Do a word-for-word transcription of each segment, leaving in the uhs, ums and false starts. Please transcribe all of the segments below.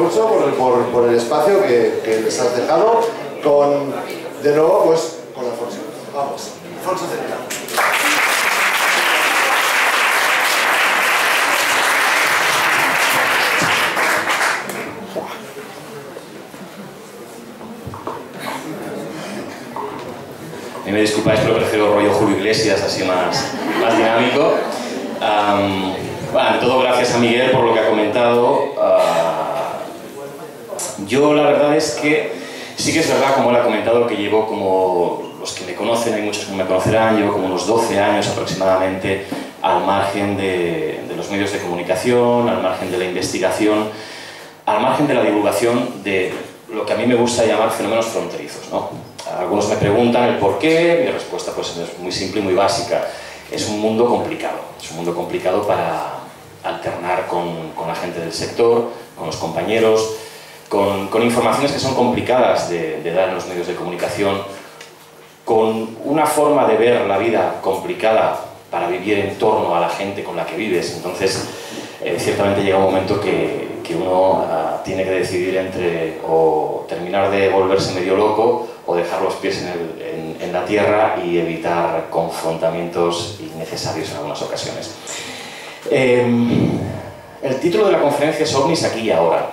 mucho por el, por, por el espacio que, que les has dejado, con, de nuevo, pues, con Alfonso. Vamos, Alfonso Cervera. Y me disculpáis, pero prefiero rollo Julio Iglesias, así más, más dinámico. Um, bueno, ante todo, gracias a Miguel por lo que ha comentado. Uh, yo la verdad es que sí que es verdad, como él ha comentado, que llevo como los que me conocen, hay muchos que me conocerán, llevo como unos doce años aproximadamente al margen de, de los medios de comunicación, al margen de la investigación, al margen de la divulgación de lo que a mí me gusta llamar fenómenos fronterizos, ¿no? Algunos me preguntan el por qué, mi respuesta pues es muy simple y muy básica. Es un mundo complicado, es un mundo complicado para alternar con, con la gente del sector, con los compañeros, con, con informaciones que son complicadas de, de dar en los medios de comunicación, con una forma de ver la vida complicada para vivir en torno a la gente con la que vives. Entonces, eh, ciertamente llega un momento que, que uno uh, tiene que decidir entre o terminar de volverse medio loco o dejar los pies en, el, en, en la tierra y evitar confrontamientos innecesarios en algunas ocasiones. Eh, el título de la conferencia es OVNIs aquí y ahora.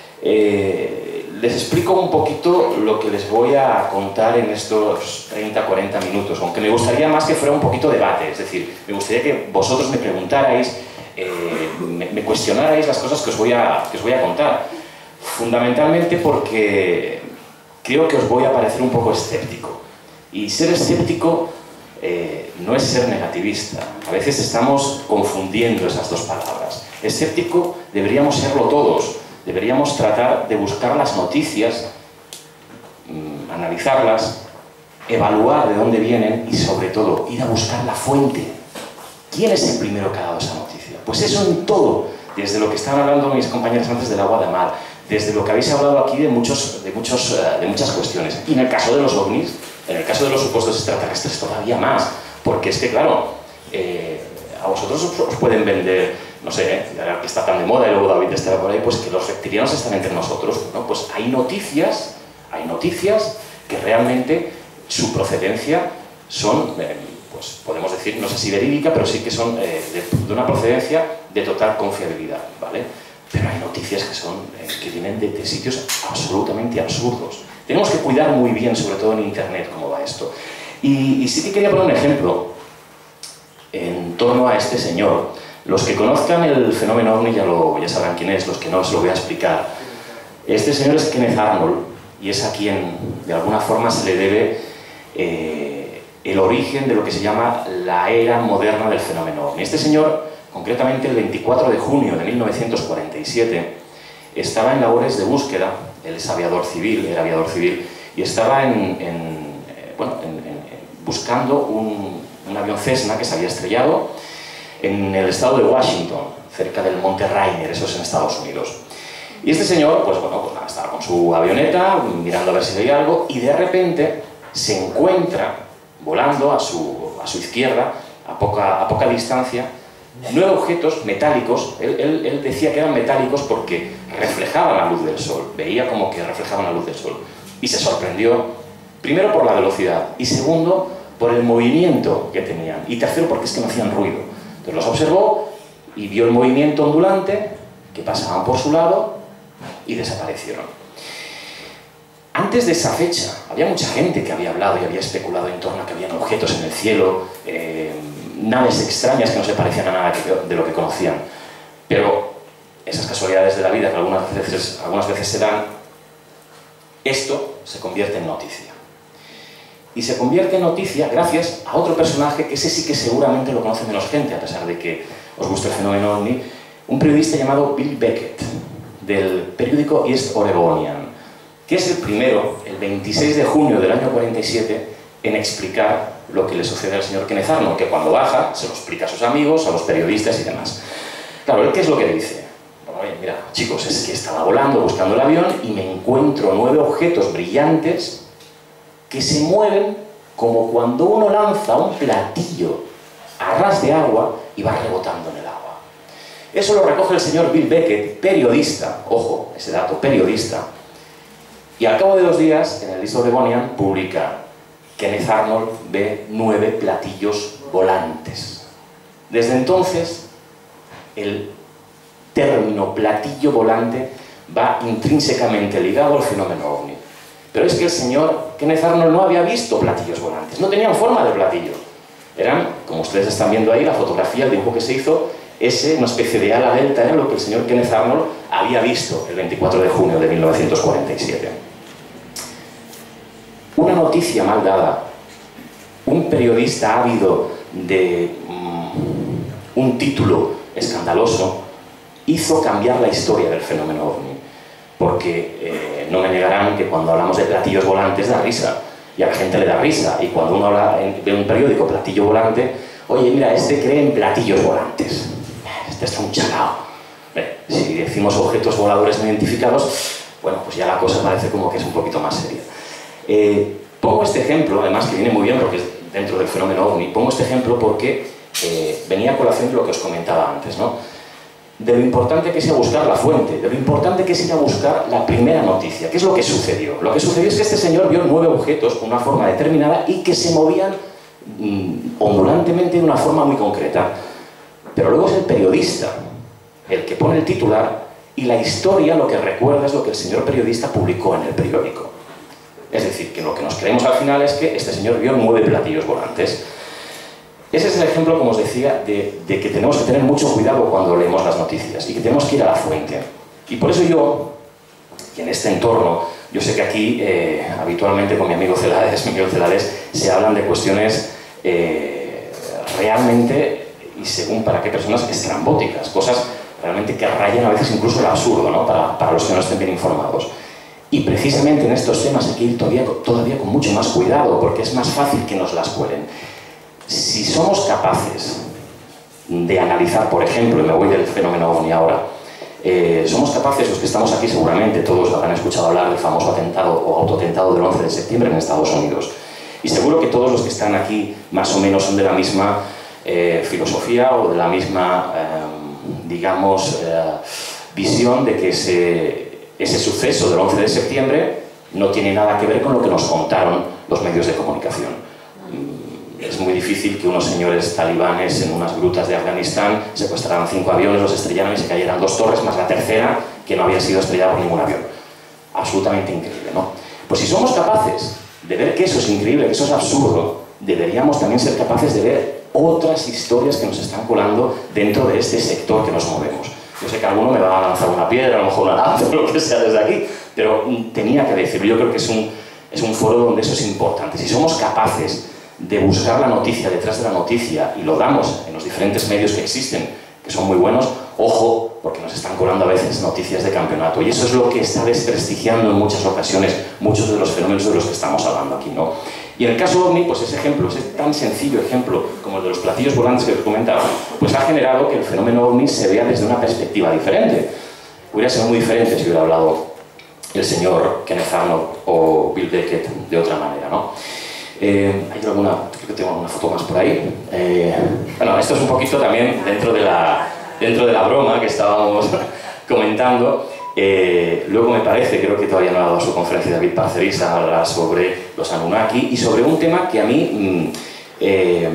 Eh, les explico un poquito lo que les voy a contar en estos treinta a cuarenta minutos, aunque me gustaría más que fuera un poquito debate, es decir, me gustaría que vosotros me preguntarais, eh, me, me cuestionarais las cosas que os voy a, que os voy a contar, fundamentalmente porque creo que os voy a parecer un poco escéptico, y ser escéptico eh, no es ser negativista. A veces estamos confundiendo esas dos palabras. Escéptico deberíamos serlo todos. Deberíamos tratar de buscar las noticias, mmm, analizarlas, evaluar de dónde vienen y, sobre todo, ir a buscar la fuente. ¿Quién es el primero que ha dado esa noticia? Pues eso en todo, desde lo que estaban hablando mis compañeros antes del agua de mar, desde lo que habéis hablado aquí de, muchos, de, muchos, uh, de muchas cuestiones. Y en el caso de los ovnis, en el caso de los supuestos extraterrestres todavía más, porque es que, claro, eh, a vosotros os, os pueden vender, no sé, ¿eh? Ahora que está tan de moda y luego David estará por ahí, pues que los reptilianos están entre nosotros, ¿no? Pues hay noticias, hay noticias que realmente su procedencia son, eh, pues podemos decir, no sé si verídica, pero sí que son eh, de, de una procedencia de total confiabilidad, ¿vale? Pero hay noticias que son, eh, que vienen de, de sitios absolutamente absurdos. Tenemos que cuidar muy bien, sobre todo en Internet, cómo va esto. Y, y sí que quería poner un ejemplo en torno a este señor. Los que conozcan el fenómeno OVNI ya, lo, ya sabrán quién es, los que no se lo voy a explicar. Este señor es Kenneth Arnold y es a quien de alguna forma se le debe eh, el origen de lo que se llama la era moderna del fenómeno OVNI. Este señor, concretamente el veinticuatro de junio de mil novecientos cuarenta y siete, estaba en labores de búsqueda. Él es aviador civil, era aviador civil, y estaba en, en, eh, bueno, en, en, buscando un, un avión Cessna que se había estrellado en el estado de Washington, cerca del Monte Rainier, eso es en Estados Unidos. Y este señor, pues bueno, pues nada, estaba con su avioneta, mirando a ver si veía algo, y de repente se encuentra, volando a su, a su izquierda, a poca, a poca distancia, nueve objetos metálicos. Él, él, él decía que eran metálicos porque reflejaban la luz del sol, veía como que reflejaban la luz del sol. Y se sorprendió, primero por la velocidad, y segundo, por el movimiento que tenían, y tercero porque es que no hacían ruido. Entonces los observó y vio el movimiento ondulante, que pasaban por su lado y desaparecieron. Antes de esa fecha, había mucha gente que había hablado y había especulado en torno a que habían objetos en el cielo, eh, naves extrañas que no se parecían a nada de lo que conocían. Pero esas casualidades de la vida que algunas veces, algunas veces se dan, esto se convierte en noticia. Y se convierte en noticia gracias a otro personaje que ese sí que seguramente lo conoce menos gente, a pesar de que os guste el fenómeno OVNI, un periodista llamado Bill Beckett, del periódico East Oregonian, que es el primero, el veintiséis de junio del año cuarenta y siete, en explicar lo que le sucede al señor Kenneth Arnold, que cuando baja se lo explica a sus amigos, a los periodistas y demás. Claro, ¿él qué es lo que dice? Bueno, oye, mira, chicos, es que estaba volando, buscando el avión, y me encuentro nueve objetos brillantes que se mueven como cuando uno lanza un platillo a ras de agua y va rebotando en el agua. Eso lo recoge el señor Bill Beckett, periodista, ojo, ese dato, periodista. Y al cabo de dos días, en el List of the Devonian, publica: Kenneth Arnold ve nueve platillos volantes. Desde entonces, el término platillo volante va intrínsecamente ligado al fenómeno ovni. Pero es que el señor Kenneth Arnold no había visto platillos volantes, no tenían forma de platillo. Eran, como ustedes están viendo ahí, la fotografía, el dibujo que se hizo, ese, una especie de ala delta, era lo que el señor Kenneth Arnold había visto el veinticuatro de junio de mil novecientos cuarenta y siete. Una noticia mal dada, un periodista ávido de um, un título escandaloso, hizo cambiar la historia del fenómeno ovni. Porque eh, no me negarán que cuando hablamos de platillos volantes da risa, y a la gente le da risa, y cuando uno habla de un periódico platillo volante, oye, mira, este cree en platillos volantes, este está un chalao. Si decimos objetos voladores no identificados, bueno, pues ya la cosa parece como que es un poquito más seria. Eh, pongo este ejemplo, además que viene muy bien porque es dentro del fenómeno ovni, pongo este ejemplo porque eh, venía a colación de lo que os comentaba antes, ¿no? De lo importante que es ir a buscar la fuente, de lo importante que es ir a buscar la primera noticia. ¿Qué es lo que sucedió? Lo que sucedió es que este señor vio nueve objetos con una forma determinada y que se movían mmm, ondulantemente de una forma muy concreta. Pero luego es el periodista el que pone el titular y la historia lo que recuerda es lo que el señor periodista publicó en el periódico. Es decir, que lo que nos creemos al final es que este señor vio nueve platillos volantes. Ese es el ejemplo, como os decía, de, de que tenemos que tener mucho cuidado cuando leemos las noticias y que tenemos que ir a la fuente. Y por eso yo, y en este entorno, yo sé que aquí eh, habitualmente con mi amigo Celades, Miguel Celades, se hablan de cuestiones eh, realmente, y según para qué personas, estrambóticas, cosas realmente que rayan a veces incluso el absurdo, ¿no? para, para los que no estén bien informados. Y precisamente en estos temas hay que ir todavía, todavía con mucho más cuidado, porque es más fácil que nos las cuelen. Si somos capaces de analizar, por ejemplo, y me voy del fenómeno ovni ahora, eh, somos capaces, los que estamos aquí seguramente, todos habrán escuchado hablar del famoso atentado o autoatentado del once de septiembre en Estados Unidos. Y seguro que todos los que están aquí más o menos son de la misma eh, filosofía o de la misma, eh, digamos, eh, visión de que ese, ese suceso del once de septiembre no tiene nada que ver con lo que nos contaron los medios de comunicación. Es muy difícil que unos señores talibanes en unas grutas de Afganistán secuestraran cinco aviones, los estrellaran y se cayeran dos torres, más la tercera, que no había sido estrellada por ningún avión. Absolutamente increíble, ¿no? Pues si somos capaces de ver que eso es increíble, que eso es absurdo, deberíamos también ser capaces de ver otras historias que nos están colando dentro de este sector que nos movemos. Yo sé que alguno me va a lanzar una piedra, a lo mejor una lanza o lo que sea desde aquí, pero tenía que decirlo. Yo creo que es un, es un foro donde eso es importante. Si somos capaces de buscar la noticia detrás de la noticia y lo damos en los diferentes medios que existen, que son muy buenos, ojo, porque nos están colando a veces noticias de campeonato. Y eso es lo que está desprestigiando en muchas ocasiones muchos de los fenómenos de los que estamos hablando aquí, ¿no? Y en el caso OVNI, pues ese ejemplo, ese tan sencillo ejemplo como el de los platillos volantes que os comentaba, pues ha generado que el fenómeno OVNI se vea desde una perspectiva diferente. Hubiera sido muy diferente si hubiera hablado el señor Kenneth Arnold o Bill Beckett de otra manera, ¿no? Eh, ¿Hay alguna? Creo que tengo alguna foto más por ahí. Eh, bueno, esto es un poquito también dentro de la, dentro de la broma que estábamos comentando. Eh, luego me parece, creo que todavía no ha dado su conferencia David Parcerisa, a hablar sobre los Anunnaki y sobre un tema que a mí mmm, eh,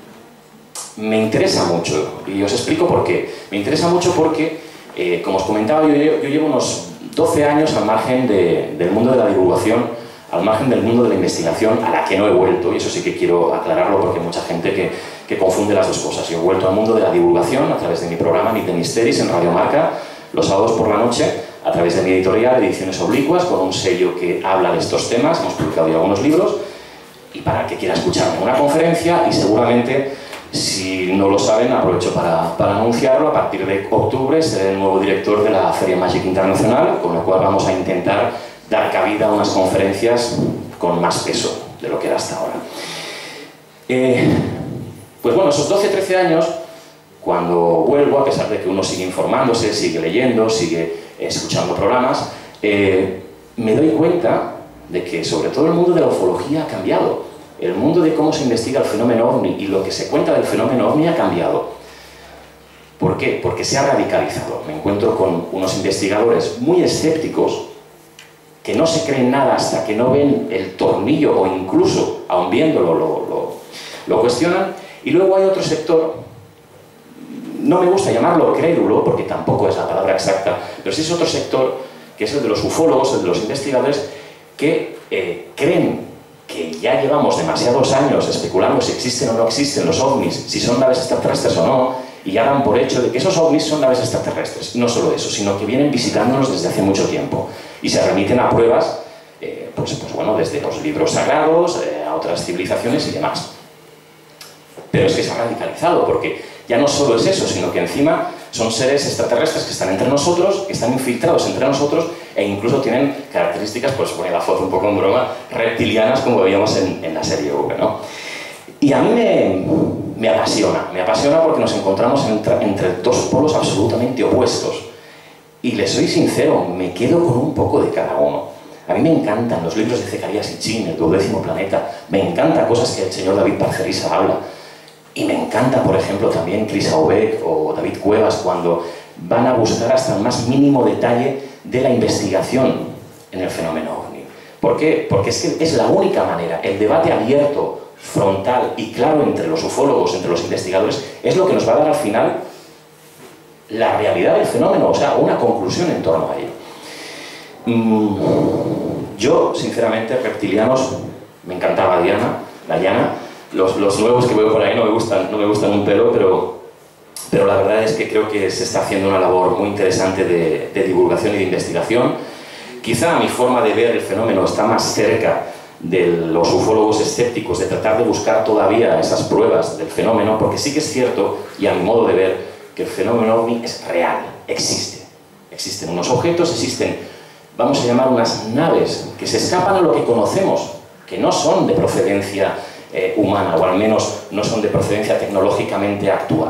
me interesa mucho. Y os explico por qué. Me interesa mucho porque, eh, como os comentaba, yo, yo llevo unos doce años al margen de, del mundo de la divulgación, al margen del mundo de la investigación, a la que no he vuelto, y eso sí que quiero aclararlo porque hay mucha gente que, que confunde las dos cosas. Yo he vuelto al mundo de la divulgación a través de mi programa Nit de Misteris en Radio Marca, los sábados por la noche, a través de mi editorial Ediciones Oblicuas, con un sello que habla de estos temas, hemos publicado ya algunos libros, y para el que quiera escucharme una conferencia, y seguramente, si no lo saben, aprovecho para, para anunciarlo, a partir de octubre seré el nuevo director de la Feria Magic Internacional, con lo cual vamos a intentar dar cabida a unas conferencias con más peso de lo que era hasta ahora. Eh, pues bueno, esos doce trece años, cuando vuelvo, a pesar de que uno sigue informándose, sigue leyendo, sigue escuchando programas, eh, me doy cuenta de que sobre todo el mundo de la ufología ha cambiado. El mundo de cómo se investiga el fenómeno OVNI y lo que se cuenta del fenómeno OVNI ha cambiado. ¿Por qué? Porque se ha radicalizado. Me encuentro con unos investigadores muy escépticos que no se creen nada hasta que no ven el tornillo o incluso, aun viéndolo, lo, lo, lo cuestionan. Y luego hay otro sector, no me gusta llamarlo crédulo, porque tampoco es la palabra exacta, pero sí es otro sector, que es el de los ufólogos, el de los investigadores, que eh, creen que ya llevamos demasiados años especulando si existen o no existen los ovnis, si son naves extraterrestres o no, y ya dan por hecho de que esos ovnis son naves extraterrestres. No solo eso, sino que vienen visitándonos desde hace mucho tiempo y se remiten a pruebas, eh, pues, pues bueno, desde los libros sagrados, eh, a otras civilizaciones y demás. Pero es que se ha radicalizado, porque ya no solo es eso, sino que encima son seres extraterrestres que están entre nosotros, que están infiltrados entre nosotros e incluso tienen características, pues pone la foto un poco en broma, reptilianas, como veíamos en, en la serie V, ¿no? Y a mí me, me apasiona, me apasiona porque nos encontramos entre, entre dos polos absolutamente opuestos. Y les soy sincero, me quedo con un poco de cada uno. A mí me encantan los libros de Zecarías Sitchin, El duodécimo planeta, me encantan cosas que el señor David Parcerisa habla. Y me encanta, por ejemplo, también Chris Aubeck o David Cuevas cuando van a buscar hasta el más mínimo detalle de la investigación en el fenómeno ovni. ¿Por qué? Porque es que es la única manera, el debate abierto, frontal y claro entre los ufólogos, entre los investigadores, es lo que nos va a dar al final la realidad del fenómeno, o sea, una conclusión en torno a ello. Mm, yo, sinceramente, reptilianos, me encantaba Diana, la Diana. Los, los nuevos que veo por ahí no me gustan, no me gustan un pelo, pero, pero la verdad es que creo que se está haciendo una labor muy interesante de, de divulgación y de investigación. Quizá mi forma de ver el fenómeno está más cerca de los ufólogos escépticos, de tratar de buscar todavía esas pruebas del fenómeno, porque sí que es cierto, y a mi modo de ver, que el fenómeno ovni es real, existe. Existen unos objetos, existen, vamos a llamar unas naves, que se escapan a lo que conocemos, que no son de procedencia Eh, humana, o al menos no son de procedencia tecnológicamente actual.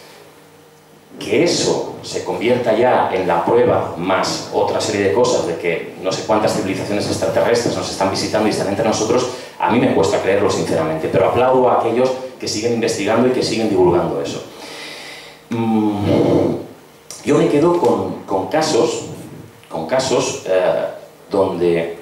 Que eso se convierta ya en la prueba, más otra serie de cosas de que no sé cuántas civilizaciones extraterrestres nos están visitando y están entre nosotros, a mí me cuesta creerlo sinceramente, pero aplaudo a aquellos que siguen investigando y que siguen divulgando eso. Mm, yo me quedo con, con casos, con casos eh, donde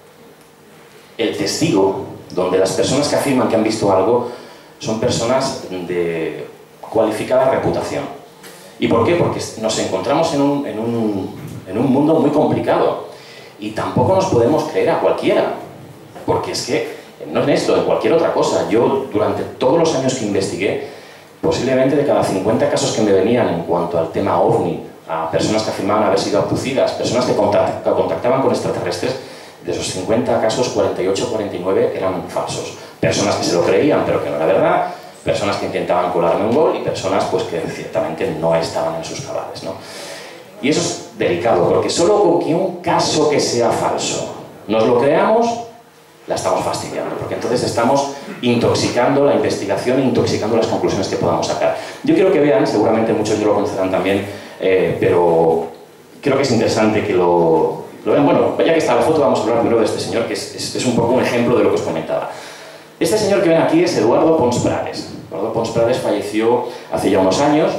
el testigo, donde las personas que afirman que han visto algo son personas de cualificada reputación. ¿Y por qué? Porque nos encontramos en un, en un, en un mundo muy complicado y tampoco nos podemos creer a cualquiera, porque es que no en esto, en cualquier otra cosa. Yo, durante todos los años que investigué, posiblemente de cada cincuenta casos que me venían en cuanto al tema ovni, a personas que afirmaban haber sido abducidas, personas que contactaban con extraterrestres, de esos cincuenta casos, cuarenta y ocho, cuarenta y nueve eran falsos. Personas que se lo creían, pero que no era verdad, personas que intentaban colarme un gol y personas pues, que ciertamente no estaban en sus cabales, ¿no? Y eso es delicado, porque solo con que un caso que sea falso nos lo creamos, la estamos fastidiando, porque entonces estamos intoxicando la investigación e intoxicando las conclusiones que podamos sacar. Yo quiero que vean, seguramente muchos ya lo conocerán también, eh, pero creo que es interesante que lo... Bueno, ya que está la foto, vamos a hablar primero de este señor, que es, es, es un poco un ejemplo de lo que os comentaba. Este señor que ven aquí es Eduardo Pons Prades. Eduardo Pons Prades falleció hace ya unos años,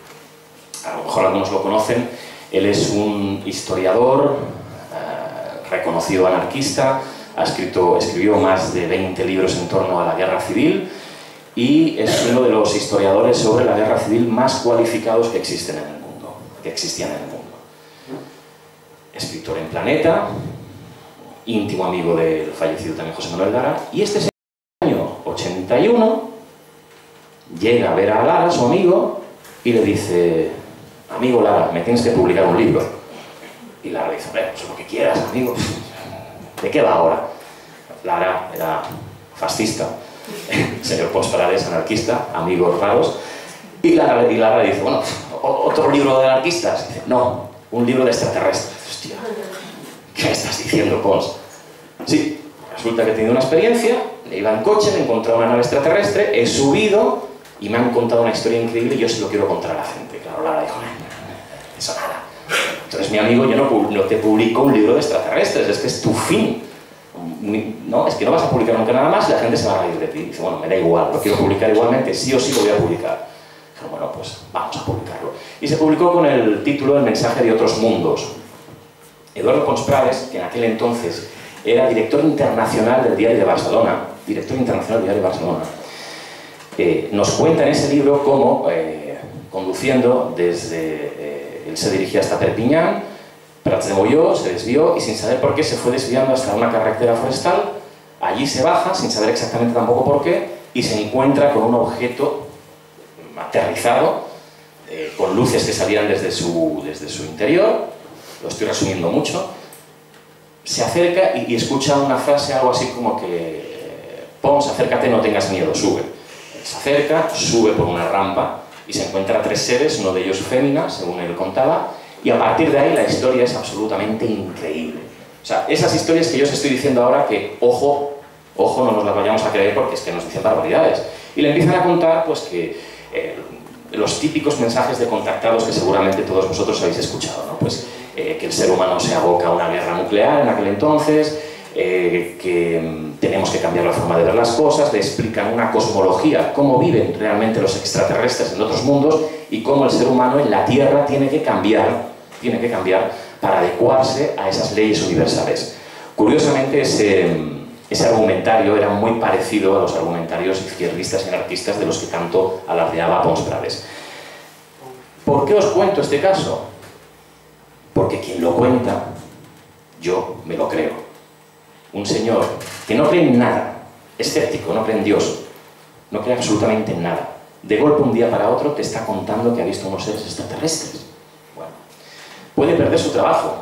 a lo mejor algunos lo conocen. Él es un historiador, eh, reconocido anarquista, ha escrito, escribió más de veinte libros en torno a la guerra civil y es uno de los historiadores sobre la guerra civil más cualificados que existen en el mundo, que existían en el mundo. Escritor en Planeta, íntimo amigo del fallecido también José Manuel Lara, y este señor, en el año ochenta y uno, llega a ver a Lara, su amigo, y le dice: amigo Lara, me tienes que publicar un libro. Y Lara le dice: bueno, pues lo que quieras, amigo. ¿De qué va ahora? Lara era fascista, el señor Pons Prades, anarquista, amigos raros, y Lara, y Lara le dice: bueno, ¿otro libro de anarquistas? Y dice: no, un libro de extraterrestres. Hostia, ¿qué me estás diciendo, Pons? Sí, resulta que he tenido una experiencia, le iba en coche, me he encontrado una nave extraterrestre, he subido y me han contado una historia increíble y yo se lo quiero contar a la gente. Claro, Lara dijo: eso nada. Entonces mi amigo, yo no, no te publico un libro de extraterrestres, es que es tu fin. No, es que no vas a publicar nunca nada más y la gente se va a reír de ti. Dice: bueno, me da igual, lo quiero publicar igualmente, sí o sí lo voy a publicar. Dijeron, bueno, pues vamos a publicarlo. Y se publicó con el título El mensaje de otros mundos. Eduardo Pons Prades, que en aquel entonces era director internacional del Diario de Barcelona, director internacional del Diario de Barcelona, eh, nos cuenta en ese libro cómo, eh, conduciendo desde... Eh, él se dirigía hasta Perpiñán, Prats de Molló, se desvió y sin saber por qué se fue desviando hasta una carretera forestal. Allí se baja, sin saber exactamente tampoco por qué, y se encuentra con un objeto aterrizado, eh, con luces que salían desde su, desde su interior. Lo estoy resumiendo mucho. Se acerca y, y escucha una frase, algo así como que eh, Pons, acércate, no tengas miedo, sube. Se acerca, sube por una rampa y se encuentra tres seres, uno de ellos fémina, según él contaba, y a partir de ahí la historia es absolutamente increíble. O sea, esas historias que yo os estoy diciendo ahora que, ojo, ojo, no nos las vayamos a creer porque es que nos dicen barbaridades. Y le empiezan a contar, pues, que eh, los típicos mensajes de contactados que seguramente todos vosotros habéis escuchado, ¿no? Pues eh, que el ser humano se aboca a una guerra nuclear en aquel entonces, eh, que mm, tenemos que cambiar la forma de ver las cosas, le explican una cosmología, cómo viven realmente los extraterrestres en otros mundos y cómo el ser humano en la Tierra tiene que cambiar, tiene que cambiar para adecuarse a esas leyes universales. Curiosamente, ese, ese argumentario era muy parecido a los argumentarios izquierdistas y anarquistas de los que tanto alardeaba Pons Prades. ¿Por qué os cuento este caso? Porque quien lo cuenta, yo me lo creo. Un señor que no cree en nada, escéptico, no cree en Dios, no cree absolutamente en nada. De golpe, un día para otro, te está contando que ha visto unos seres extraterrestres. Bueno, puede perder su trabajo,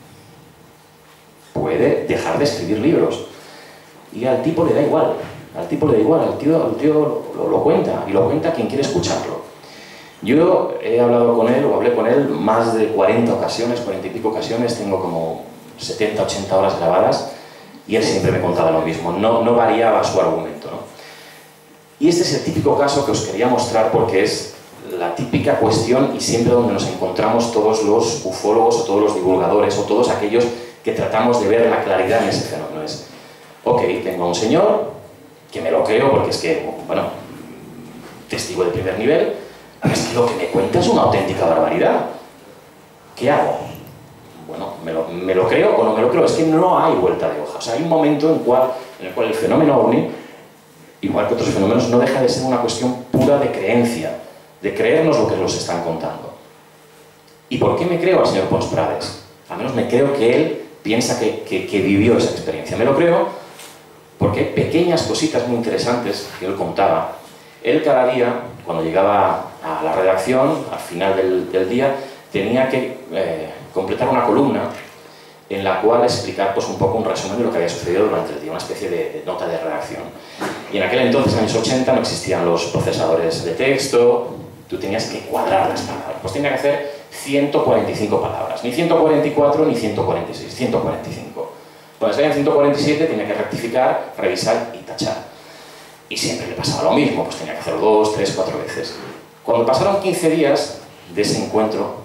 puede dejar de escribir libros, y al tipo le da igual, al tipo le da igual, al tío, al tío lo, lo cuenta, y lo cuenta quien quiere escucharlo. Yo he hablado con él, o hablé con él, más de cuarenta ocasiones, cuarenta y pico ocasiones, tengo como setenta, ochenta horas grabadas, y él siempre me contaba lo mismo, no, no variaba su argumento, ¿no? Y este es el típico caso que os quería mostrar porque es la típica cuestión y siempre donde nos encontramos todos los ufólogos o todos los divulgadores o todos aquellos que tratamos de ver la claridad en ese fenómeno. Es, ok, tengo a un señor que me lo creo porque es que, bueno, testigo de primer nivel, es que lo que me cuenta es una auténtica barbaridad. ¿Qué hago? Bueno, ¿me lo, me lo creo o no me lo creo? Es que no hay vuelta de hoja. O sea, hay un momento en, cual, en el cual el fenómeno ovni, igual que otros fenómenos, no deja de ser una cuestión pura de creencia, de creernos lo que nos están contando. ¿Y por qué me creo al señor Pons Prades? Al menos me creo que él piensa que, que, que vivió esa experiencia. Me lo creo porque hay pequeñas cositas muy interesantes que él contaba. Él cada día, cuando llegaba a la redacción, al final del, del día, tenía que eh, completar una columna en la cual explicar pues, un poco un resumen de lo que había sucedido durante el día, una especie de, de nota de redacción. Y en aquel entonces, en los años ochenta, no existían los procesadores de texto, tú tenías que cuadrar las palabras. Pues tenía que hacer ciento cuarenta y cinco palabras, ni ciento cuarenta y cuatro ni ciento cuarenta y seis, ciento cuarenta y cinco. Cuando salían ciento cuarenta y siete tenía que rectificar, revisar y tachar. Y siempre le pasaba lo mismo, pues tenía que hacerlo dos, tres, cuatro veces. Cuando pasaron quince días de ese encuentro,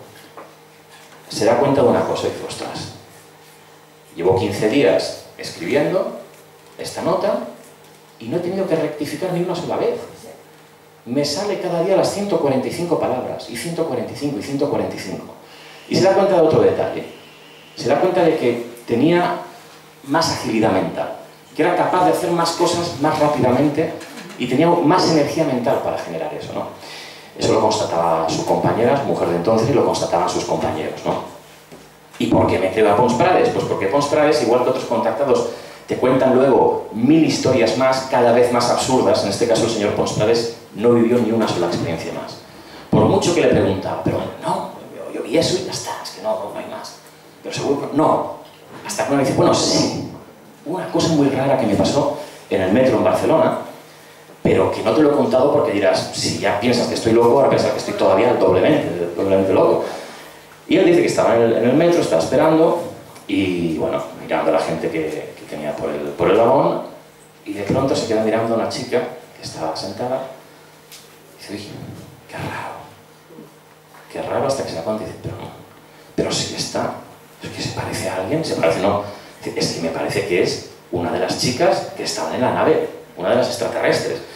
se da cuenta de una cosa y dice, ostras, llevo quince días escribiendo esta nota y no he tenido que rectificar ni una sola vez. Me sale cada día las ciento cuarenta y cinco palabras, y ciento cuarenta y cinco, y ciento cuarenta y cinco. Y se da cuenta de otro detalle. Se da cuenta de que tenía más agilidad mental, que era capaz de hacer más cosas más rápidamente y tenía más energía mental para generar eso, ¿no? Eso lo constataba su compañera, su mujer de entonces, y lo constataban sus compañeros, ¿no? ¿Y por qué me creo a Pons Prades? Pues porque Pons Prades, igual que otros contactados, te cuentan luego mil historias más, cada vez más absurdas. En este caso el señor Pons Prades no vivió ni una sola experiencia más. Por mucho que le preguntaba, pero bueno, no, yo, yo vi eso y ya está, es que no, no hay más. Pero seguro que no. Hasta que uno dice, bueno, sí, una cosa muy rara que me pasó en el metro en Barcelona, pero que no te lo he contado porque dirás, si ya piensas que estoy loco, ahora piensas que estoy todavía doblemente, doblemente loco. Y él dice que estaba en el, en el metro, estaba esperando, y bueno, mirando a la gente que, que tenía por el, por el vagón, y de pronto se queda mirando a una chica que estaba sentada, y dice, uy, qué raro, qué raro, hasta que se da cuenta y dice, pero no, pero sí está, es que se parece a alguien, se parece, no, es que me parece que es una de las chicas que estaban en la nave, una de las extraterrestres.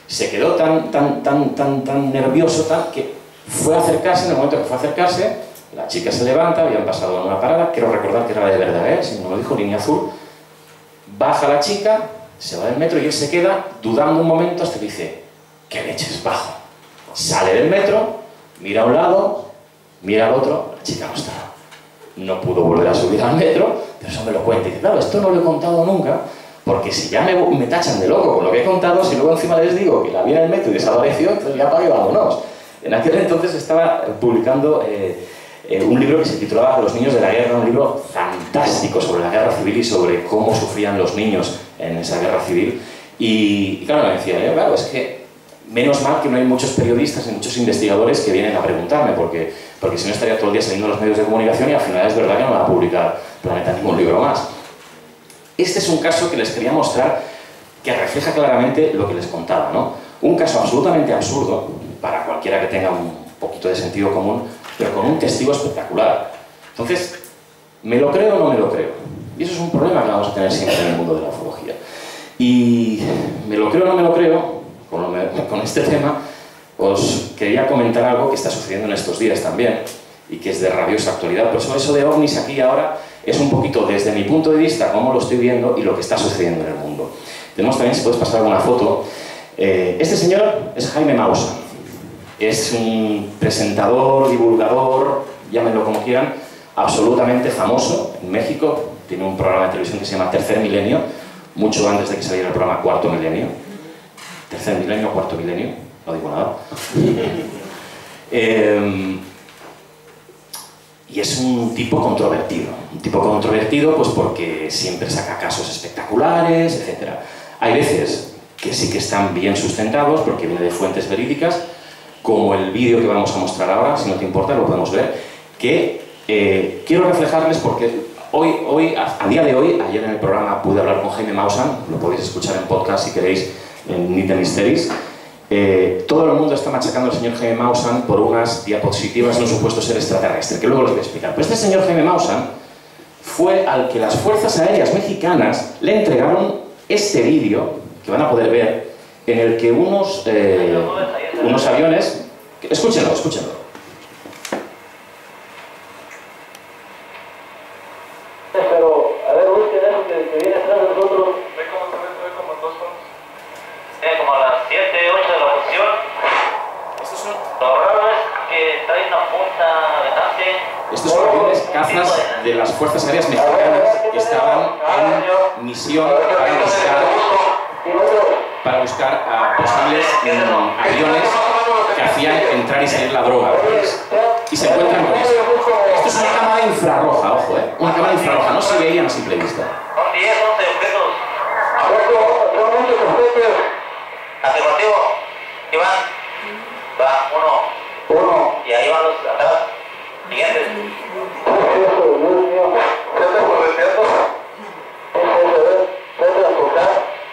Se quedó tan, tan, tan, tan, tan nervioso tan, que fue a acercarse. En el momento que fue a acercarse, la chica se levanta, habían pasado en una parada, quiero recordar que era la de Verdaguer, si no lo dijo, línea azul. Baja la chica, se va del metro y él se queda dudando un momento hasta que dice, ¿qué leches? Bajo. Sale del metro, mira a un lado, mira al otro, la chica no estaba. No pudo volver a subir al metro, pero eso me lo cuenta. Y dice, claro, esto no lo he contado nunca, porque si ya me, me tachan de loco con lo que he contado, si luego encima les digo que la vi en el metro y desapareció, entonces ya pagué, vámonos. En aquel entonces estaba publicando eh, eh, un libro que se titulaba Los niños de la guerra, un libro fantástico sobre la guerra civil y sobre cómo sufrían los niños en esa guerra civil. Y, y claro, me decía, eh, claro, es que menos mal que no hay muchos periodistas y muchos investigadores que vienen a preguntarme, porque, porque si no estaría todo el día saliendo en los medios de comunicación y al final es verdad que no va a publicar Planeta ningún libro más. Este es un caso que les quería mostrar que refleja claramente lo que les contaba, ¿no? Un caso absolutamente absurdo para cualquiera que tenga un poquito de sentido común, pero con un testigo espectacular. Entonces, ¿me lo creo o no me lo creo? Y eso es un problema que vamos a tener siempre en el mundo de la ufología. Y ¿me lo creo o no me lo creo? Con, lo, con este tema os quería comentar algo que está sucediendo en estos días también y que es de rabiosa actualidad. Por eso eso de ovnis aquí y ahora es un poquito desde mi punto de vista cómo lo estoy viendo y lo que está sucediendo en el mundo. Tenemos también, si puedes pasar alguna foto, eh, este señor es Jaime Maussan. Es un presentador, divulgador, llámenlo como quieran, absolutamente famoso en México. Tiene un programa de televisión que se llama Tercer Milenio, mucho antes de que saliera el programa Cuarto Milenio. Tercer Milenio, Cuarto Milenio, no digo nada. eh, y es un tipo controvertido. Un tipo controvertido pues porque siempre saca casos espectaculares, etcétera. Hay veces que sí que están bien sustentados porque viene de fuentes verídicas, como el vídeo que vamos a mostrar ahora, si no te importa, lo podemos ver, que eh, quiero reflejarles porque hoy, hoy a, a día de hoy, ayer en el programa pude hablar con Jaime Maussan, lo podéis escuchar en podcast si queréis, en Nite Mysteries. Eh, todo el mundo está machacando al señor Jaime Maussan por unas diapositivas de un supuesto ser extraterrestre, que luego les voy a explicar. Pero este señor Jaime Maussan fue al que las Fuerzas Aéreas Mexicanas le entregaron este vídeo, que van a poder ver, en el que unos, eh, unos aviones... Escúchenlo, escúchenlo. Pero, a ver, busquen eso que, que viene atrás de nosotros. Ve cómo se ve, se ve como en dos zonas. Tiene como a las siete, ocho de la posición. Estos son, Lo raro es que trae una punta delante. estos son aviones cazas de las Fuerzas Aéreas Mexicanas que estaban en misión para buscar, para buscar a posibles mm, aviones que hacían entrar y salir la droga. Pues, y se encuentran con eso. Esto es una cámara infrarroja, ojo, ¿eh? Una cámara infrarroja, no se veía a simple vista. Son diez, once objetos. Son muchos objetos. Afirmativo. Iván. Va, uno. Uno. Y ahí van los atrás. Siguientes. Eso, Dios mío. ¿Qué estás correteando? Eso, eso, eso. Trata de enfocar.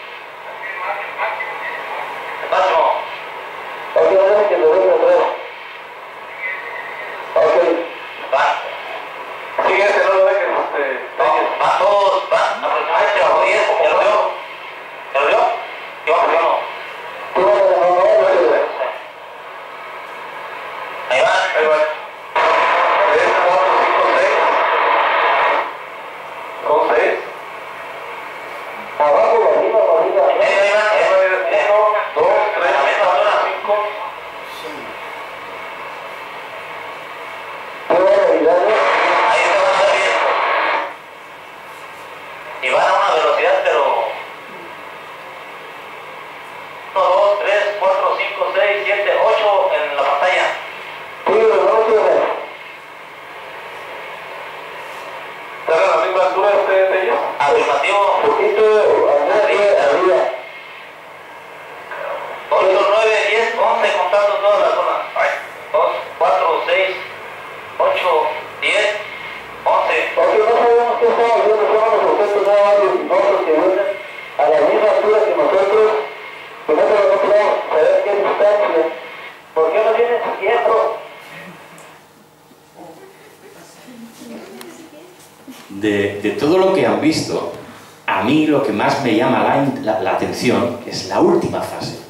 Máximo. Ok, no sé que lo ven atrás. Ok. Va. Siguiente, no lo dejes, este... No, van todos, van aproximadamente a los diez. ¿Ya lo vio? ¿Ya lo vio? Yo bajo yo no. Tú vas a no, no, no, ahí van. Ahí va. tres, cuatro, cinco, seis. ¿Son seis? Abajo, arriba, arriba. Ahí, ahí van. Uno, dos, tres, cuatro, cinco. Ahí se van a ver bien. Y van a una velocidad, pero... uno, dos, tres, cuatro, cinco, seis, siete, ocho en la pantalla. ¿Están a la misma altura ustedes de ellos? Afirmativo. Arriba, arriba. ocho, nueve, diez, once, contando todas las zonas. dos, cuatro, seis, ocho, diez, once. Porque no sabemos qué estamos viendo, somos los objetos nada más luminosos que vienen a la misma altura que nosotros, que nosotros no podemos saber qué distancia. ¿Por qué no vienen siguiendo? De, de todo lo que han visto, a mí lo que más me llama la, la, la atención es la última fase.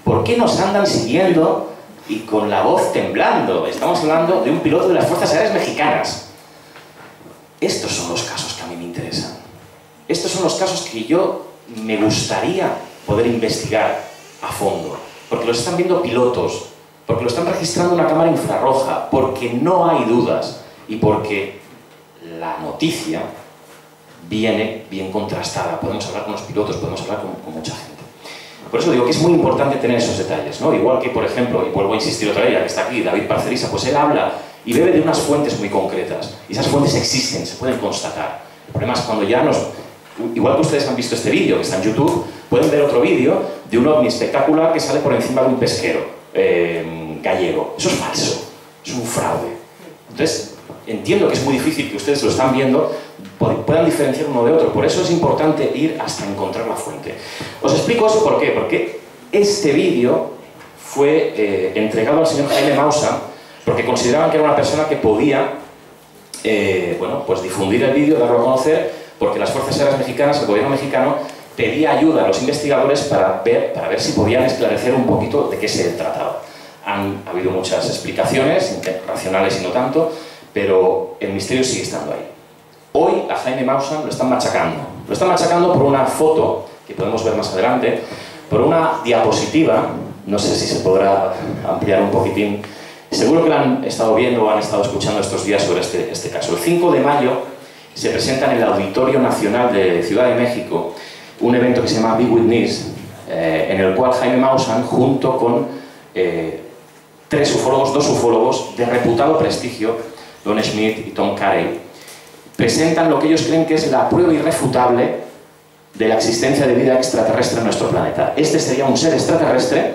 ¿Por qué nos andan siguiendo y con la voz temblando? Estamos hablando de un piloto de las Fuerzas Aéreas Mexicanas. Estos son los casos que a mí me interesan. Estos son los casos que yo me gustaría poder investigar a fondo. Porque los están viendo pilotos, porque lo están registrando una cámara infrarroja, porque no hay dudas y porque la noticia viene bien contrastada. Podemos hablar con los pilotos, podemos hablar con, con mucha gente. Por eso digo que es muy importante tener esos detalles, ¿no? Igual que, por ejemplo, y vuelvo a insistir otra vez, ya que está aquí David Parcerisa, pues él habla y bebe de unas fuentes muy concretas. Y esas fuentes existen, se pueden constatar. El problema es cuando ya nos... Igual que ustedes han visto este vídeo, que está en YouTube, pueden ver otro vídeo de un ovni espectacular que sale por encima de un pesquero eh, gallego. Eso es falso, es un fraude. Entonces, entiendo que es muy difícil que ustedes lo están viendo, puedan diferenciar uno de otro. Por eso es importante ir hasta encontrar la fuente. Os explico eso por qué. Porque este vídeo fue eh, entregado al señor Jaime Maussan porque consideraban que era una persona que podía eh, bueno, pues difundir el vídeo, darlo a conocer, porque las Fuerzas Aéreas Mexicanas, el gobierno mexicano, pedía ayuda a los investigadores para ver, para ver si podían esclarecer un poquito de qué se trataba. Han habido muchas explicaciones, racionales y no tanto, pero el misterio sigue estando ahí. Hoy a Jaime Maussan lo están machacando. Lo están machacando por una foto, que podemos ver más adelante, por una diapositiva, no sé si se podrá ampliar un poquitín, seguro que la han estado viendo o han estado escuchando estos días sobre este, este caso. El cinco de mayo se presenta en el Auditorio Nacional de Ciudad de México un evento que se llama Be Witness, eh, en el cual Jaime Maussan, junto con eh, tres ufólogos, dos ufólogos de reputado prestigio, Don Schmidt y Tom Carey, presentan lo que ellos creen que es la prueba irrefutable de la existencia de vida extraterrestre en nuestro planeta. Este sería un ser extraterrestre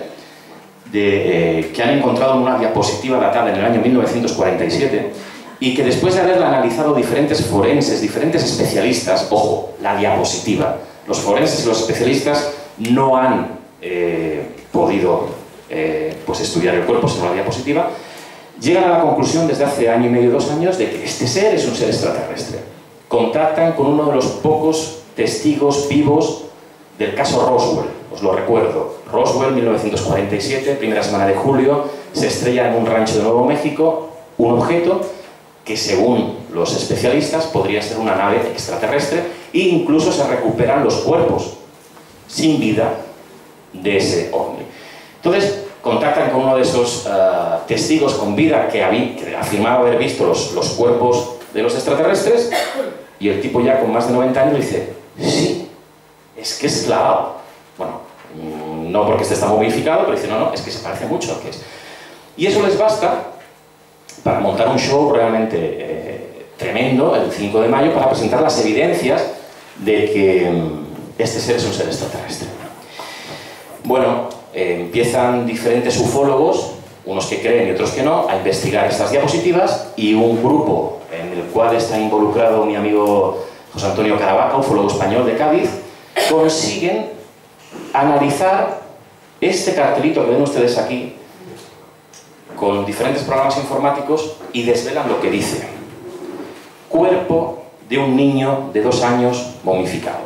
de, eh, que han encontrado en una diapositiva datada en el año mil novecientos cuarenta y siete y que después de haberla analizado diferentes forenses, diferentes especialistas, ojo, la diapositiva, los forenses y los especialistas no han eh, podido eh, pues estudiar el cuerpo sino la diapositiva, llegan a la conclusión desde hace año y medio, dos años, de que este ser es un ser extraterrestre. Contactan con uno de los pocos testigos vivos del caso Roswell, os lo recuerdo. Roswell, mil novecientos cuarenta y siete, primera semana de julio, se estrella en un rancho de Nuevo México un objeto que, según los especialistas, podría ser una nave extraterrestre e incluso se recuperan los cuerpos sin vida de ese ovni. Entonces, contactan con uno de esos uh, testigos con vida que, había, que afirmaba haber visto los, los cuerpos de los extraterrestres y el tipo ya con más de noventa años dice, sí, es que es clavado. Bueno, no porque este está momificado, pero dice, no, no, es que se parece mucho al que es. Y eso les basta para montar un show realmente eh, tremendo el cinco de mayo para presentar las evidencias de que um, este ser es un ser extraterrestre. Bueno, eh, empiezan diferentes ufólogos, unos que creen y otros que no, a investigar estas diapositivas y un grupo en el cual está involucrado mi amigo José Antonio Caravaca, ufólogo español de Cádiz, consiguen analizar este cartelito que ven ustedes aquí con diferentes programas informáticos y desvelan lo que dice: cuerpo de un niño de dos años momificado.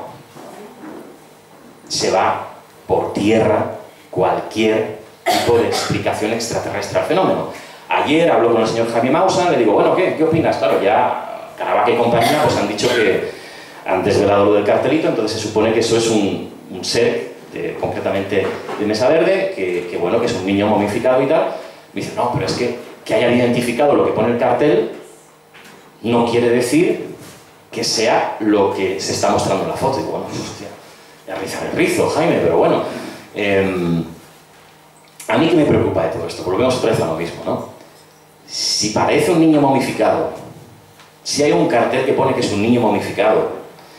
Se va por tierra cualquier tipo de explicación extraterrestre al fenómeno. Ayer habló con el señor Jaime Maussan, le digo, bueno, ¿qué, ¿qué opinas? Claro, ya Caravaca y compañía pues han dicho que han desvelado lo del cartelito, entonces se supone que eso es un, un ser, de, concretamente de Mesa Verde, que, que bueno, que es un niño momificado y tal. Me dice, no, pero es que que hayan identificado lo que pone el cartel no quiere decir que sea lo que se está mostrando en la foto. Y digo, bueno, hostia, ya rizar el rizo, Jaime, pero bueno. Eh, a mí que me preocupa de todo esto, volvemos otra vez a lo mismo, ¿no? Si parece un niño momificado, si hay un cartel que pone que es un niño momificado,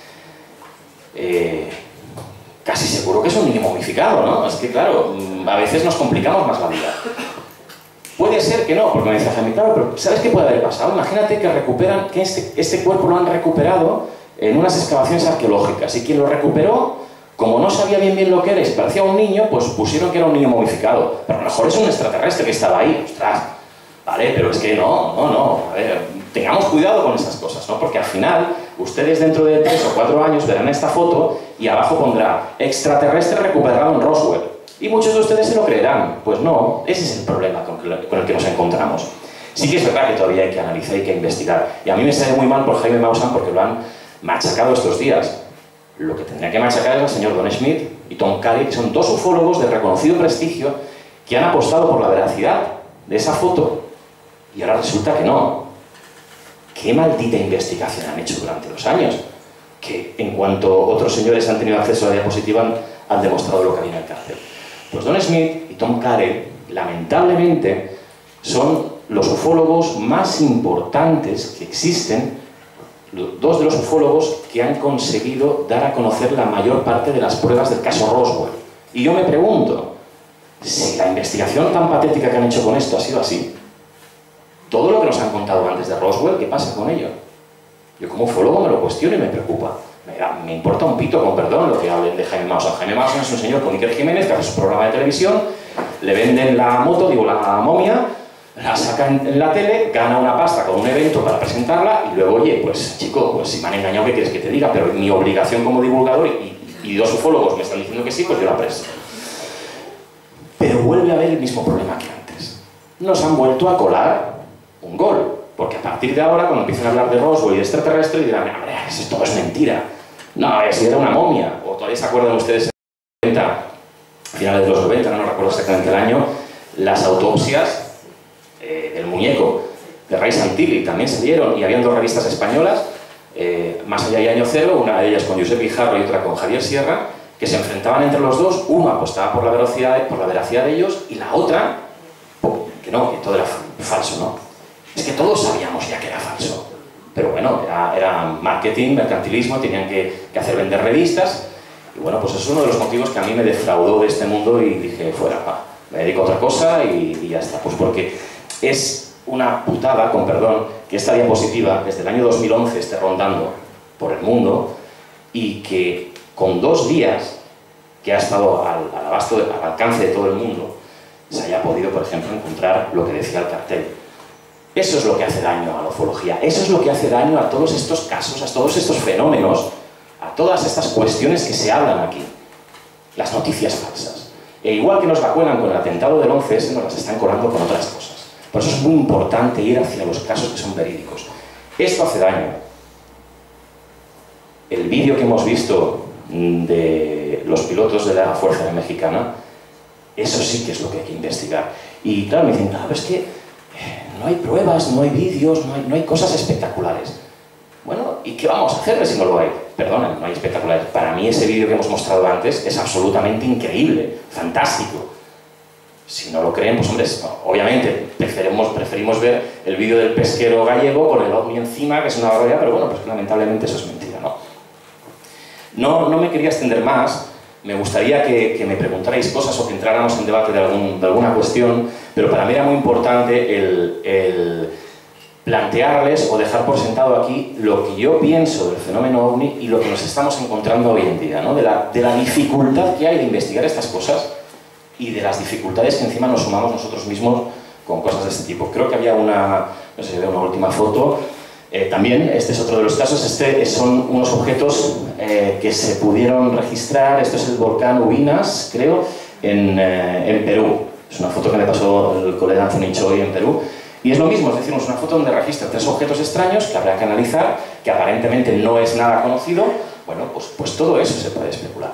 eh, casi seguro que es un niño momificado, ¿no? Es que, claro, a veces nos complicamos más la vida. Puede ser que no, porque me dice Jaime, claro, pero ¿sabes qué puede haber pasado? Imagínate que recuperan, que este, este cuerpo lo han recuperado en unas excavaciones arqueológicas y quien lo recuperó, como no sabía bien bien lo que era y se parecía a un niño, pues pusieron que era un niño momificado. Pero a lo mejor es un extraterrestre que estaba ahí, ostras, vale, pero es que no, no, no, a ver, tengamos cuidado con esas cosas, ¿no? Porque al final, ustedes dentro de tres o cuatro años verán esta foto y abajo pondrá extraterrestre recuperado en Roswell. Y muchos de ustedes se lo creerán. Pues no, ese es el problema con el que nos encontramos. Sí que es verdad que todavía hay que analizar y que investigar. Y a mí me sale muy mal por Jaime Maussan porque lo han machacado estos días. Lo que tendría que machacar es el señor Don Schmidt y Tom Carey, que son dos ufólogos de reconocido prestigio que han apostado por la veracidad de esa foto y ahora resulta que no. ¿Qué maldita investigación han hecho durante los años? Que en cuanto otros señores han tenido acceso a la diapositiva han, han demostrado lo que había en el cárcel. Pues Don Schmidt y Tom Carey, lamentablemente, son los ufólogos más importantes que existen, dos de los ufólogos que han conseguido dar a conocer la mayor parte de las pruebas del caso Roswell. Y yo me pregunto, si la investigación tan patética que han hecho con esto ha sido así, todo lo que nos han contado antes de Roswell, ¿qué pasa con ello? Yo como ufólogo me lo cuestiono y me preocupa. Me, da, me importa un pito, con perdón, lo que hablen de Jaime Maussan. Jaime Maussan es un señor con Iker Jiménez que hace su programa de televisión, le venden la moto, digo la momia, la saca en, en la tele, gana una pasta con un evento para presentarla y luego, oye, pues chico, pues si me han engañado, ¿qué quieres que te diga? Pero mi obligación como divulgador y, y dos ufólogos me están diciendo que sí, pues yo la presto. Pero vuelve a haber el mismo problema que antes. Nos han vuelto a colar un gol. Porque a partir de ahora, cuando empiezan a hablar de Roswell y de extraterrestre, dirán, hombre, eso todo es mentira. No, si era una momia. O todavía se acuerdan ustedes en los noventa, finales de los noventa, no recuerdo exactamente el año, las autopsias eh, del muñeco de Ray Santilli también se dieron y habían dos revistas españolas, eh, Más Allá y Año Cero, una de ellas con Josep Guijarro y otra con Javier Sierra, que se enfrentaban entre los dos. Uno apostaba por la veracidad, por la veracidad de ellos y la otra, que no, que todo era falso, ¿no? Es que todos sabíamos ya que era falso. Pero bueno, era, era marketing, mercantilismo, tenían que, que hacer vender revistas. Y bueno, pues es uno de los motivos que a mí me defraudó de este mundo y dije, fuera, pa, me dedico a otra cosa y, y ya está. Pues porque es una putada, con perdón, que esta diapositiva desde el año dos mil once esté rondando por el mundo y que con dos días que ha estado al, al, abasto, al alcance de todo el mundo se haya podido, por ejemplo, encontrar lo que decía el cartel. Eso es lo que hace daño a la ufología, eso es lo que hace daño a todos estos casos, a todos estos fenómenos, a todas estas cuestiones que se hablan aquí. Las noticias falsas. E igual que nos la cuelan con el atentado del once ese, nos las están colando con otras cosas. Por eso es muy importante ir hacia los casos que son verídicos. Esto hace daño. El vídeo que hemos visto de los pilotos de la Fuerza Aérea Mexicana, eso sí que es lo que hay que investigar. Y claro, me dicen, claro, es que no hay pruebas, no hay vídeos, no hay, no hay cosas espectaculares. Bueno, ¿y qué vamos a hacerle si no lo hay? Perdonen, no hay espectaculares. Para mí ese vídeo que hemos mostrado antes es absolutamente increíble, fantástico. Si no lo creen, pues hombre, obviamente preferimos, preferimos ver el vídeo del pesquero gallego con el ovni encima, que es una barbaridad, pero bueno, pues lamentablemente eso es mentira, ¿no? No, no me quería extender más. Me gustaría que, que me preguntarais cosas o que entráramos en debate de, algún, de alguna cuestión, pero para mí era muy importante el, el plantearles o dejar por sentado aquí lo que yo pienso del fenómeno ovni y lo que nos estamos encontrando hoy en día, ¿no? de, la, de la dificultad que hay de investigar estas cosas y de las dificultades que encima nos sumamos nosotros mismos con cosas de este tipo. Creo que había una, no sé si veo una última foto. Eh, también, este es otro de los casos, este son unos objetos eh, que se pudieron registrar. Esto es el volcán Ubinas, creo, en, eh, en Perú. Es una foto que me pasó el colega Anthony Choi en Perú. Y es lo mismo, es decir, es una foto donde registra tres objetos extraños que habrá que analizar, que aparentemente no es nada conocido. Bueno, pues, pues todo eso se puede especular.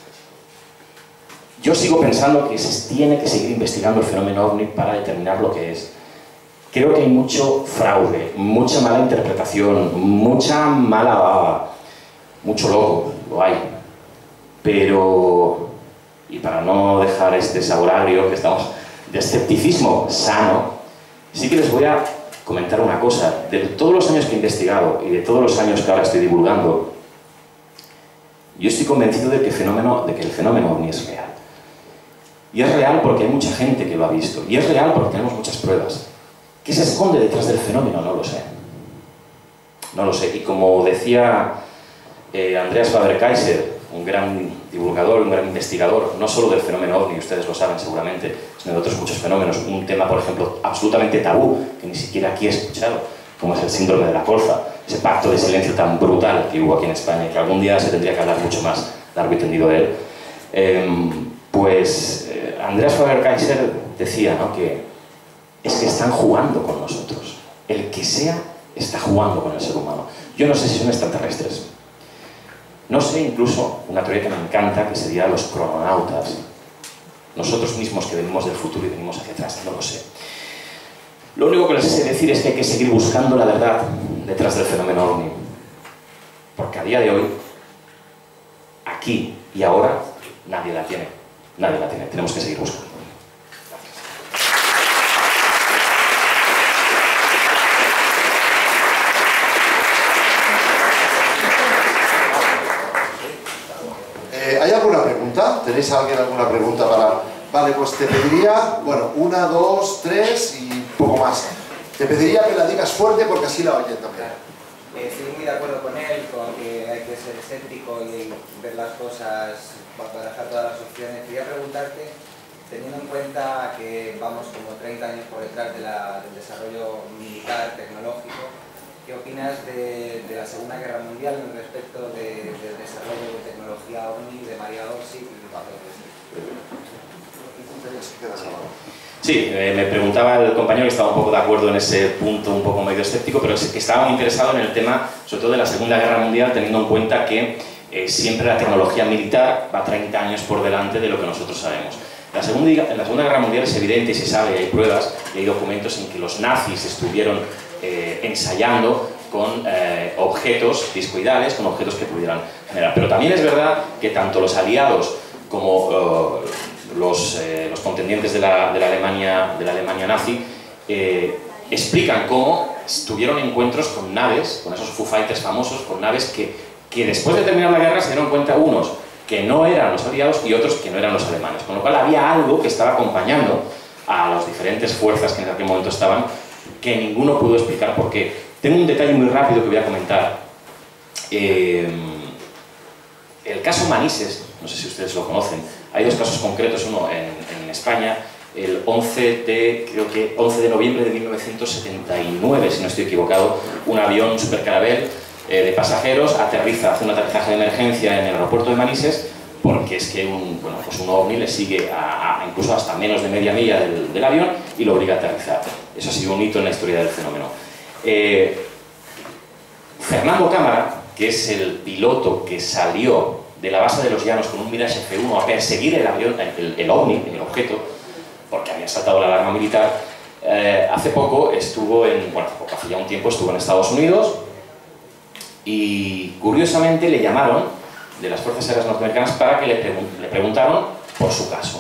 Yo sigo pensando que se tiene que seguir investigando el fenómeno ovni para determinar lo que es. Creo que hay mucho fraude, mucha mala interpretación, mucha mala baba, mucho loco, lo hay. Pero, y para no dejar este sabor agrio que estamos, de escepticismo sano, sí que les voy a comentar una cosa. De todos los años que he investigado y de todos los años que ahora estoy divulgando, yo estoy convencido de que, el fenómeno, de que el fenómeno ovni es real. Y es real porque hay mucha gente que lo ha visto. Y es real porque tenemos muchas pruebas. ¿Qué se esconde detrás del fenómeno? No lo sé. No lo sé. Y como decía eh, Andreas Faber-Kaiser, un gran divulgador, un gran investigador, no solo del fenómeno ovni, ustedes lo saben seguramente, sino de otros muchos fenómenos, un tema, por ejemplo, absolutamente tabú, que ni siquiera aquí he escuchado, como es el síndrome de la colza, ese pacto de silencio tan brutal que hubo aquí en España, que algún día se tendría que hablar mucho más largo y tendido de él. Eh, Pues eh, Andreas Faber-Kaiser decía, ¿no?, que es que están jugando con nosotros. El que sea está jugando con el ser humano. Yo no sé si son extraterrestres. No sé, incluso, una teoría que me encanta, que sería los crononautas. Nosotros mismos que venimos del futuro y venimos hacia atrás, no lo sé. Lo único que les sé decir es que hay que seguir buscando la verdad detrás del fenómeno ovni. Porque a día de hoy, aquí y ahora, nadie la tiene. Nadie la tiene. Tenemos que seguir buscando. Eh, ¿Hay alguna pregunta? ¿Tenéis alguien alguna pregunta para...? Vale, pues te pediría, bueno, una, dos, tres y poco más. Te pediría que la digas fuerte porque así la oyen también. Eh, estoy muy de acuerdo con él, con que hay que ser escéptico y ver las cosas, barajar todas las opciones. Quería preguntarte, teniendo en cuenta que vamos como treinta años por detrás de la, del desarrollo militar, tecnológico, ¿qué opinas de, de la Segunda Guerra Mundial en respecto de, del desarrollo de tecnología OVNI, de Maria Orsic y de papel? Sí, eh, me preguntaba el compañero que estaba un poco de acuerdo en ese punto, un poco medio escéptico, pero que estaba muy interesado en el tema, sobre todo de la Segunda Guerra Mundial, teniendo en cuenta que eh, siempre la tecnología militar va treinta años por delante de lo que nosotros sabemos. La segunda, en la Segunda Guerra Mundial es evidente y se sabe, hay pruebas y hay documentos en que los nazis estuvieron eh, ensayando con eh, objetos discoidales, con objetos que pudieran generar. Pero también es verdad que tanto los aliados como uh, los, eh, los contendientes de la, de la, Alemania, de la Alemania nazi eh, explican cómo tuvieron encuentros con naves, con esos Foo Fighters famosos, con naves que, que después de terminar la guerra se dieron cuenta unos que no eran los aliados y otros que no eran los alemanes. Con lo cual había algo que estaba acompañando a las diferentes fuerzas que en aquel momento estaban, que ninguno pudo explicar por qué. Tengo un detalle muy rápido que voy a comentar. Eh, el caso Manises, no sé si ustedes lo conocen, hay dos casos concretos, uno en, en España, el once de, creo que once de noviembre de mil novecientos setenta y nueve, si no estoy equivocado, un avión Super Caravelle eh, de pasajeros aterriza, hace un aterrizaje de emergencia en el aeropuerto de Manises, porque es que un, bueno, pues un ovni le sigue a, a, incluso hasta menos de media milla del, del avión y lo obliga a aterrizar. Eso ha sido un hito en la historia del fenómeno. Eh, Fernando Cámara, que es el piloto que salió de la base de los Llanos con un Mirage F uno a perseguir el avión, el, el ovni, el objeto, porque había saltado la alarma militar, eh, hace poco estuvo en, bueno, hace ya un tiempo estuvo en Estados Unidos y curiosamente le llamaron de las Fuerzas Aéreas Norteamericanas para que le, pregun le preguntaron por su caso.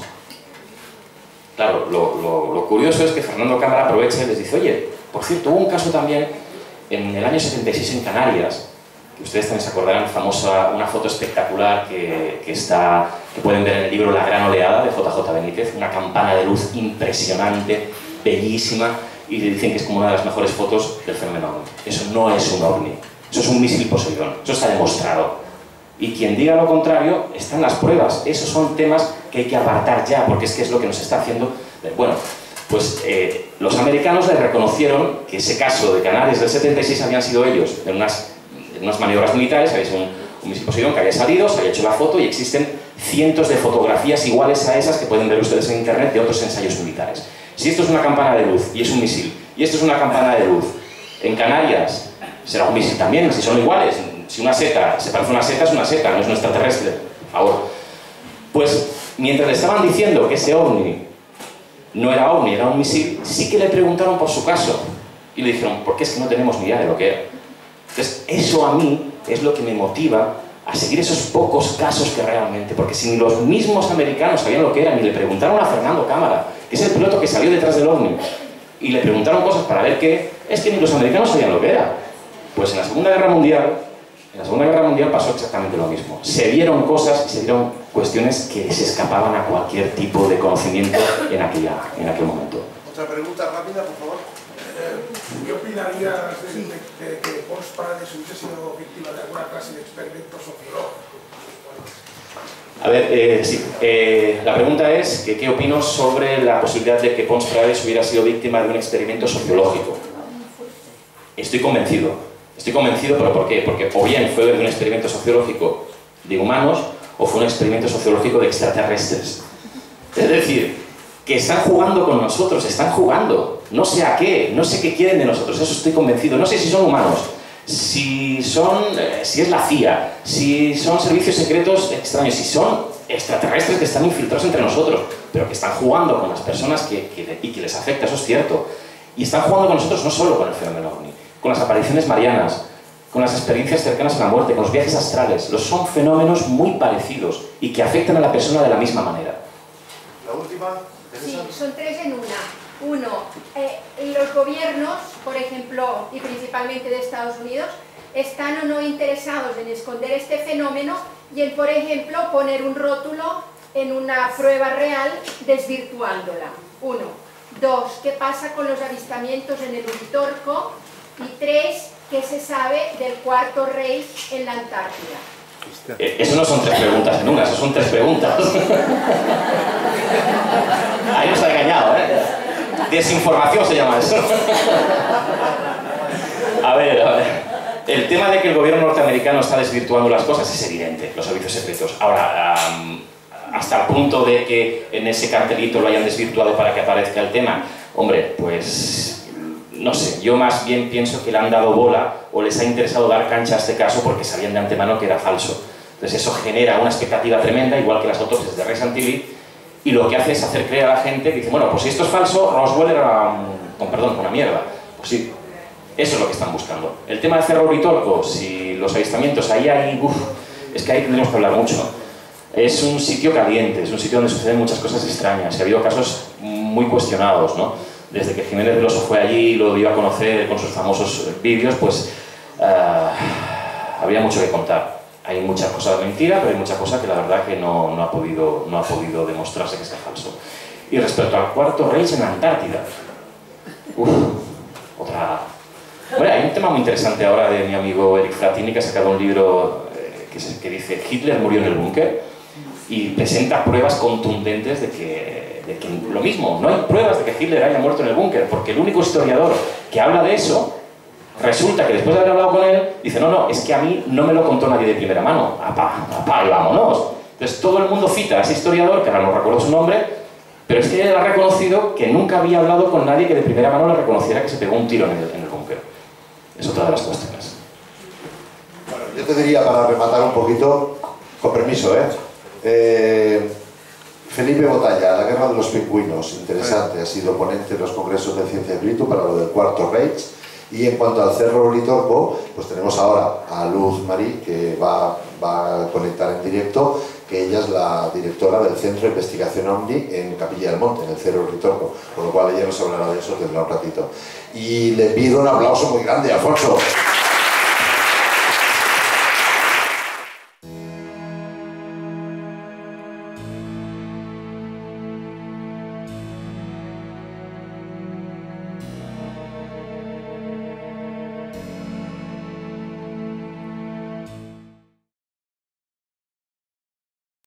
Claro, lo, lo, lo curioso es que Fernando Cámara aprovecha y les dice, oye, por cierto, hubo un caso también en el año setenta y seis en Canarias, que ustedes también se acordarán, famosa, una foto espectacular que, que, está, que pueden ver en el libro La Gran Oleada de J J Benítez, una campana de luz impresionante, bellísima, y le dicen que es como una de las mejores fotos del fenómeno ovni. Eso no es un ovni, eso es un misil Poseidón, eso está demostrado. Y quien diga lo contrario, están las pruebas. Esos son temas que hay que apartar ya, porque es que es lo que nos está haciendo... Bueno, pues eh, los americanos le reconocieron que ese caso de Canarias del setenta y seis habían sido ellos, en unas, en unas maniobras militares, había sido un, un misil Poseidón que había salido, se había hecho la foto y existen cientos de fotografías iguales a esas que pueden ver ustedes en internet de otros ensayos militares. Si esto es una campana de luz y es un misil, y esto es una campana de luz, en Canarias será un misil también, si son iguales. Si una seta se parece a una seta, es una seta, no es un extraterrestre. Ahora, pues mientras le estaban diciendo que ese ovni no era ovni, era un misil, sí que le preguntaron por su caso. Y le dijeron, ¿por qué es que no tenemos ni idea de lo que era? Entonces, eso a mí es lo que me motiva a seguir esos pocos casos que realmente... Porque si ni los mismos americanos sabían lo que era, ni le preguntaron a Fernando Cámara, que es el piloto que salió detrás del ovni, y le preguntaron cosas para ver qué, es que ni los americanos sabían lo que era. Pues en la Segunda Guerra Mundial... En la Segunda Guerra Mundial pasó exactamente lo mismo. Se vieron cosas y se vieron cuestiones que se escapaban a cualquier tipo de conocimiento en, aquella, en aquel momento. Otra pregunta rápida, por favor. ¿Qué opinarías de, de, de que Pons Paradis hubiese sido víctima de alguna clase de experimento sociológico? A ver, eh, sí. Eh, la pregunta es que, ¿qué opino sobre la posibilidad de que Pons Paradis hubiera sido víctima de un experimento sociológico? Estoy convencido. Estoy convencido, ¿pero por qué? Porque o bien fue de un experimento sociológico de humanos o fue un experimento sociológico de extraterrestres. Es decir, que están jugando con nosotros, están jugando. No sé a qué, no sé qué quieren de nosotros, eso estoy convencido. No sé si son humanos, si son, eh, si es la C I A, si son servicios secretos extraños, si son extraterrestres que están infiltrados entre nosotros, pero que están jugando con las personas que, que, y que les afecta, eso es cierto. Y están jugando con nosotros no solo con el fenómeno ovni, con las apariciones marianas, con las experiencias cercanas a la muerte, con los viajes astrales. Los son fenómenos muy parecidos y que afectan a la persona de la misma manera. La última. Sí, son tres en una. Uno, eh, los gobiernos, por ejemplo, y principalmente de Estados Unidos, están o no interesados en esconder este fenómeno y en, por ejemplo, poner un rótulo en una prueba real desvirtuándola. Uno. Dos, ¿qué pasa con los avistamientos en el Uritorco? Y tres, ¿qué se sabe del cuarto Reich en la Antártida? Eh, eso no son tres preguntas en una, eso son tres preguntas. Ahí nos ha engañado, ¿eh? Desinformación se llama eso. A ver, a ver. El tema de que el gobierno norteamericano está desvirtuando las cosas es evidente, los servicios secretos. Ahora, um, hasta el punto de que en ese cartelito lo hayan desvirtuado para que aparezca el tema, hombre, pues no sé, yo más bien pienso que le han dado bola o les ha interesado dar cancha a este caso porque sabían de antemano que era falso. Entonces eso genera una expectativa tremenda, igual que las autopsias de Ray Santilli, y lo que hace es hacer creer a la gente que dice, bueno, pues si esto es falso, Roswell era, um, con perdón, una mierda. Pues sí, eso es lo que están buscando. El tema de Cerro Uritorco, si los avistamientos ahí hay, uff, es que ahí tendremos que hablar mucho. Es un sitio caliente, es un sitio donde suceden muchas cosas extrañas, y ha habido casos muy cuestionados, ¿no? Desde que Jiménez del Oso fue allí y lo dio a conocer con sus famosos vídeos, pues uh, había mucho que contar. Hay muchas cosas de mentira, pero hay muchas cosas que la verdad que no, no, ha podido, no ha podido demostrarse que sea falso. Y respecto al cuarto Reich en la Antártida, uff, otra... Bueno, hay un tema muy interesante ahora de mi amigo Eric Fratini, que ha sacado un libro eh, que, se, que dice Hitler murió en el búnker, y presenta pruebas contundentes de que, de que lo mismo, no hay pruebas de que Hitler haya muerto en el búnker, porque el único historiador que habla de eso, resulta que después de haber hablado con él, dice, no, no, es que a mí no me lo contó nadie de primera mano, apá, apá, y vámonos. Entonces todo el mundo cita a ese historiador, que ahora no recuerdo su nombre, pero es que él ha reconocido que nunca había hablado con nadie que de primera mano le reconociera que se pegó un tiro en el, en el búnker. Es otra de las cuestiones. Bueno, yo te diría, para rematar un poquito, con permiso, ¿eh? eh Felipe Botalla, La guerra de los pingüinos, interesante, ha sido ponente en los congresos de Ciencia y Espíritu para lo del cuarto Reich. Y en cuanto al Cerro Uritorco, pues tenemos ahora a Luz Marí, que va, va a conectar en directo, que ella es la directora del Centro de Investigación OVNI en Capilla del Monte, en el Cerro Uritorco, con lo cual ella nos hablará de eso, tendrá un ratito. Y le pido un aplauso muy grande a Alfonso.